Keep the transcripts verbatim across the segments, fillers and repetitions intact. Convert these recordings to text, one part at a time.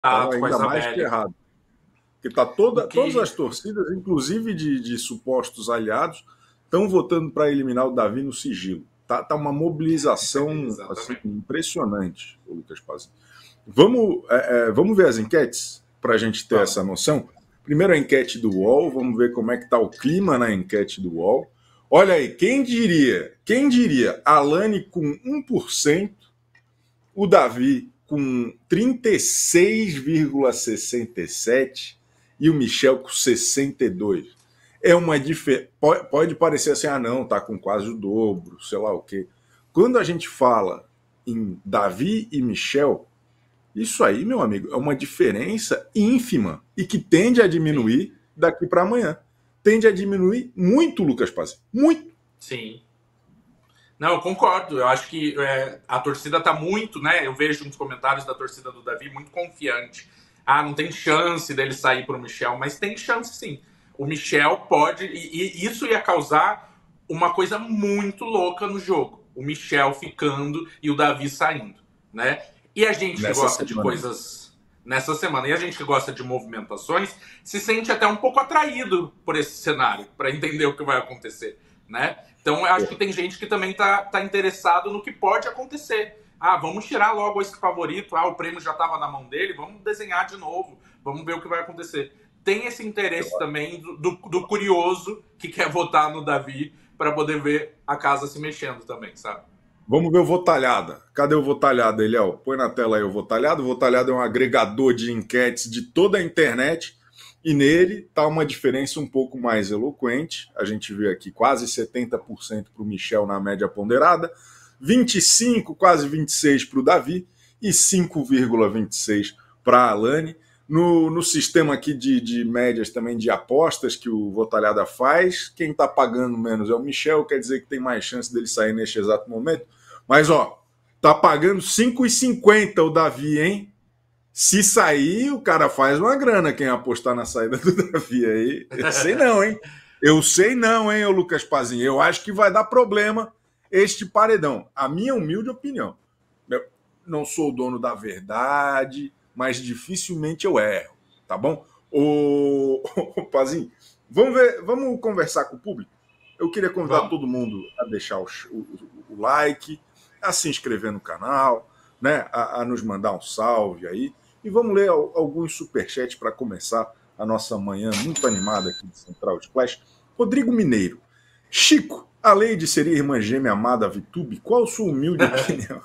Estava com a ainda mais que Isabelle. errado. Porque tá toda, Que... todas as torcidas, inclusive de, de supostos aliados, estão votando para eliminar o Davi no sigilo. Tá, tá uma mobilização assim, impressionante, o Lucas Paz. Vamos, é, é, vamos ver as enquetes para a gente ter essa noção. Primeiro a enquete do U O L, vamos ver como é que está o clima na enquete do U O L. Olha aí, quem diria, quem diria, Alane com um por cento, o Davi com trinta e seis vírgula sessenta e sete por cento e o Michel com sessenta e dois por cento. É uma diferença. Pode, pode parecer assim, ah, não, tá com quase o dobro, sei lá o quê. Quando a gente fala em Davi e Michel, isso aí, meu amigo, é uma diferença ínfima e que tende a diminuir daqui para amanhã. Tende a diminuir muito, Lucas Paz. Muito. Sim. Não, eu concordo. Eu acho que é, a torcida tá muito, né? Eu vejo nos comentários da torcida do Davi muito confiante. Ah, não tem chance dele sair pro Michel, mas tem chance sim. O Michel pode. E, e isso ia causar uma coisa muito louca no jogo. O Michel ficando e o Davi saindo, né? E a gente que gosta de coisas nessa semana, e a gente que gosta de movimentações, se sente até um pouco atraído por esse cenário, para entender o que vai acontecer, né? Então, eu acho que tem gente que também tá, tá interessado no que pode acontecer. Ah, vamos tirar logo esse favorito. Ah, o prêmio já estava na mão dele. Vamos desenhar de novo. Vamos ver o que vai acontecer. Tem esse interesse também do, do, do curioso que quer votar no Davi para poder ver a casa se mexendo também, sabe? Vamos ver o Votalhada. Cadê o Votalhada, Eliel? Põe na tela aí o Votalhada. O Votalhada é um agregador de enquetes de toda a internet. E nele está uma diferença um pouco mais eloquente. A gente vê aqui quase setenta por cento para o Michel na média ponderada, vinte e cinco por cento, quase vinte e seis por cento para o Davi e cinco vírgula vinte e seis por cento para a Alane. No, no sistema aqui de, de médias também de apostas que o Votalhada faz, quem está pagando menos é o Michel, quer dizer que tem mais chance dele sair neste exato momento. Mas, ó, tá pagando cinco vírgula cinquenta o Davi, hein? Se sair, o cara faz uma grana, quem apostar na saída do Davi aí. Eu sei não, hein? Eu sei não, hein, ô Lucas Pazinho. Eu acho que vai dar problema este paredão. A minha humilde opinião. Eu não sou o dono da verdade, mas dificilmente eu erro, tá bom? Ô, ô Pazinho, vamos ver, vamos conversar com o público? Eu queria convidar vamos. todo mundo a deixar o, o, o like, a se inscrever no canal, né, a, a nos mandar um salve aí. E vamos ler alguns superchats para começar a nossa manhã muito animada aqui de Central Splash. Rodrigo Mineiro. Chico, a Leide seria irmã gêmea amada Vitube? Qual a sua humilde opinião?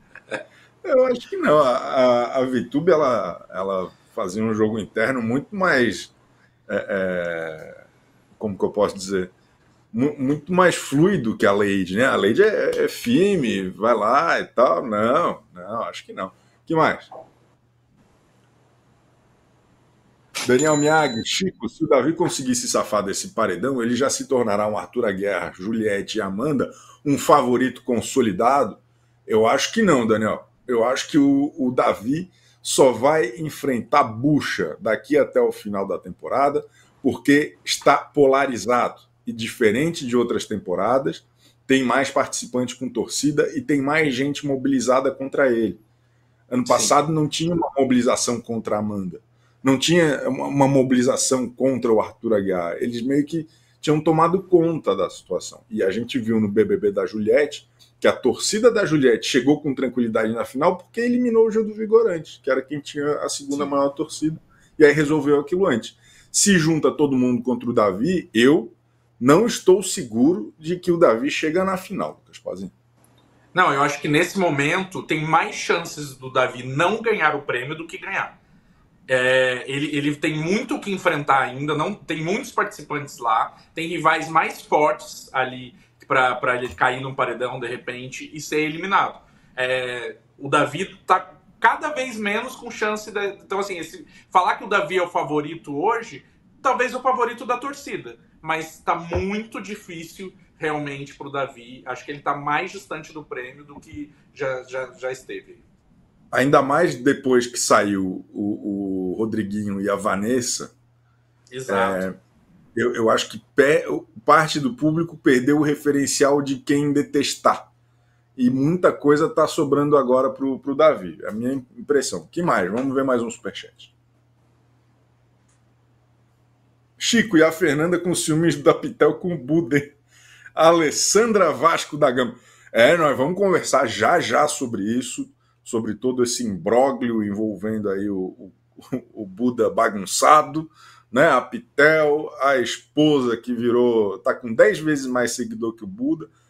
Eu acho que não. A, a, a Vitube, ela, ela fazia um jogo interno muito mais... É, é, como que eu posso dizer? Muito mais fluido que a Leide, né? A Leide é, é firme, vai lá e tal. Não, não, acho que não. O que mais? Daniel Miag, Chico, se o Davi conseguir se safar desse paredão, ele já se tornará um Arthur Aguiar, Juliette e Amanda, um favorito consolidado? Eu acho que não, Daniel. Eu acho que o, o Davi só vai enfrentar bucha daqui até o final da temporada, porque está polarizado. E diferente de outras temporadas, tem mais participantes com torcida e tem mais gente mobilizada contra ele. Ano passado Sim. não tinha uma mobilização contra a Amanda. Não tinha uma mobilização contra o Arthur Aguiar. Eles meio que tinham tomado conta da situação. E a gente viu no B B B da Juliette que a torcida da Juliette chegou com tranquilidade na final porque eliminou o Gil do Vigorante, que era quem tinha a segunda Sim. maior torcida, e aí resolveu aquilo antes. Se junta todo mundo contra o Davi, eu não estou seguro de que o Davi chega na final, Lucas Pazinho. Não, eu acho que nesse momento tem mais chances do Davi não ganhar o prêmio do que ganhar. É, ele, ele tem muito o que enfrentar ainda, não tem muitos participantes lá, tem rivais mais fortes ali para ele cair num paredão de repente e ser eliminado. É, o Davi tá cada vez menos com chance de, então assim, esse, falar que o Davi é o favorito hoje, talvez o favorito da torcida, mas tá muito difícil realmente pro Davi. Acho que ele tá mais distante do prêmio do que já, já, já esteve. Ainda mais depois que saiu o, o Rodriguinho e a Vanessa. Exato. É, eu, eu acho que pe, parte do público perdeu o referencial de quem detestar. e muita coisa está sobrando agora para o Davi. É a minha impressão. Que mais? Vamos ver mais um superchat. Chico, e a Fernanda com ciúmes da Pitel com o Buda. Alessandra Vasco da Gama. É, nós vamos conversar já já sobre isso, sobre todo esse imbróglio envolvendo aí o, o, o Buda bagunçado, né? A Pitel, a esposa que virou, tá com dez vezes mais seguidor que o Buda.